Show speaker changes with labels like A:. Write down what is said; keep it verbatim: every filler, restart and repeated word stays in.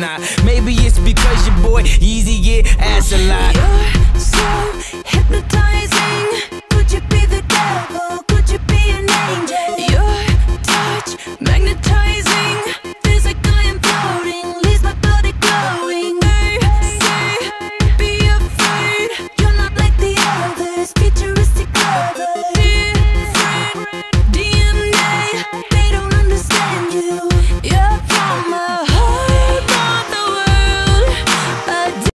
A: not. Maybe it's because your boy Yeezy get ass a lot.
B: You're so hypnotized.